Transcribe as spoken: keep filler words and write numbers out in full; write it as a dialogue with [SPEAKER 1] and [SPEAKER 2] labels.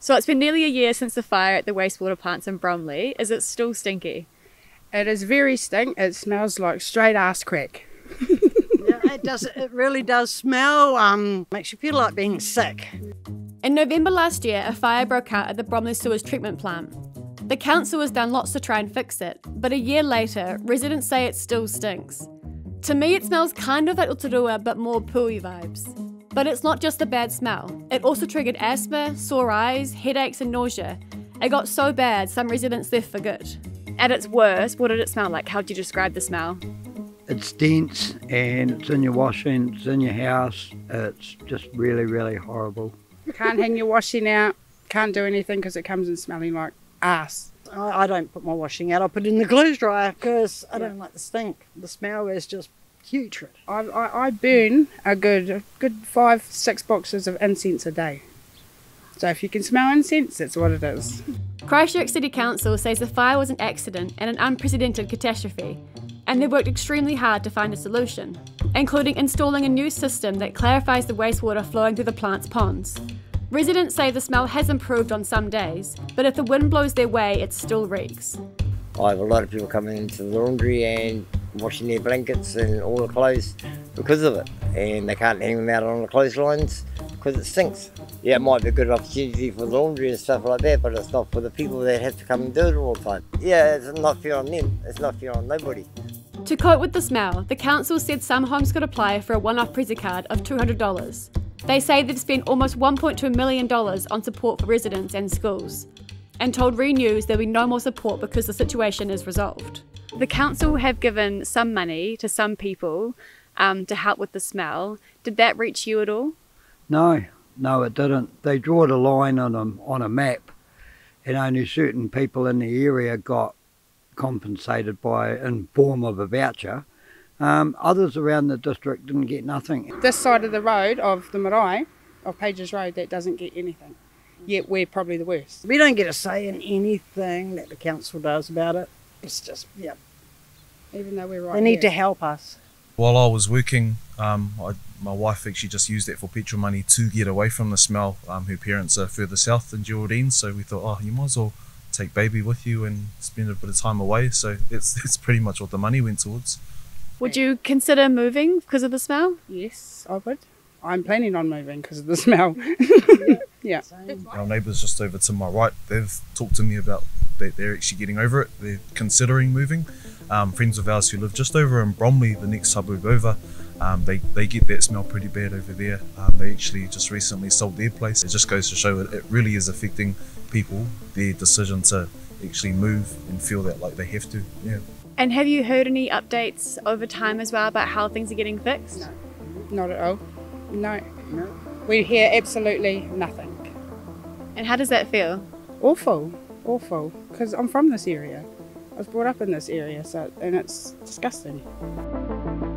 [SPEAKER 1] So it's been nearly a year since the fire at the wastewater plants in Bromley. Is it still stinky?
[SPEAKER 2] It is very stink. It smells like straight ass crack.
[SPEAKER 3] Yeah, it does. It really does smell. Um, makes you feel like being sick.
[SPEAKER 1] In November last year, a fire broke out at the Bromley sewage treatment plant. The council has done lots to try and fix it, but a year later, residents say it still stinks. To me, it smells kind of like Uturua, but more pooey vibes. But it's not just a bad smell. It also triggered asthma, sore eyes, headaches and nausea. It got so bad, some residents left for good. At its worst, what did it smell like? How would you describe the smell?
[SPEAKER 4] It's dense and it's in your washing, it's in your house. It's just really, really horrible.
[SPEAKER 2] Can't hang your washing out. Can't do anything because it comes in smelling like ass.
[SPEAKER 3] I, I don't put my washing out. I put it in the clothes dryer because I don't like the stink. The smell is just putrid.
[SPEAKER 2] I, I, I burn a good, a good five, six boxes of incense a day. So if you can smell incense, that's what it is.
[SPEAKER 1] Christchurch City Council says the fire was an accident and an unprecedented catastrophe, and they've worked extremely hard to find a solution, including installing a new system that clarifies the wastewater flowing through the plant's ponds. Residents say the smell has improved on some days, but if the wind blows their way, it still reeks.
[SPEAKER 5] I have a lot of people coming into the laundry and washing their blankets and all the clothes because of it, and they can't hang them out on the clotheslines because it stinks. Yeah, it might be a good opportunity for the laundry and stuff like that, but it's not for the people that have to come and do it all the time. Yeah, it's not fair on them, it's not fair on nobody.
[SPEAKER 1] To cope with the smell, the council said some homes could apply for a one-off Prezi card of two hundred dollars. They say they've spent almost one point two million dollars on support for residents and schools, and told Renews there'll be no more support because the situation is resolved. The council have given some money to some people um, to help with the smell. Did that reach you at all?
[SPEAKER 4] No, no it didn't. They drew a line on a, on a map and only certain people in the area got compensated by in form of a voucher. Um, others around the district didn't get nothing.
[SPEAKER 2] This side of the road of the marae, of Pages Road, that doesn't get anything. Yet we're probably the worst.
[SPEAKER 3] We don't get a say in anything that the council does about it. It's just, yeah.
[SPEAKER 2] Even though we're right
[SPEAKER 3] They need
[SPEAKER 2] here.
[SPEAKER 3] to help us.
[SPEAKER 6] While I was working, um, I, my wife actually just used that for petrol money to get away from the smell. Um, her parents are further south in Geraldine, so we thought, oh, you might as well take baby with you and spend a bit of time away. So that's, that's pretty much what the money went towards.
[SPEAKER 1] Would you consider moving because of the smell?
[SPEAKER 2] Yes, I would. I'm planning on moving because of the smell. Yeah.
[SPEAKER 6] Our neighbours just over to my right, they've talked to me about that they're actually getting over it. They're considering moving. Um, friends of ours who live just over in Bromley, the next suburb over, um, they, they get that smell pretty bad over there. Um, they actually just recently sold their place. It just goes to show that it really is affecting people, their decision to actually move and feel that like they have to. Yeah.
[SPEAKER 1] And have you heard any updates over time as well about how things are getting fixed?
[SPEAKER 2] No, not at all. No. No. We hear absolutely nothing.
[SPEAKER 1] And how does that feel?
[SPEAKER 2] Awful, awful, because I'm from this area. I was brought up in this area, so and it's disgusting.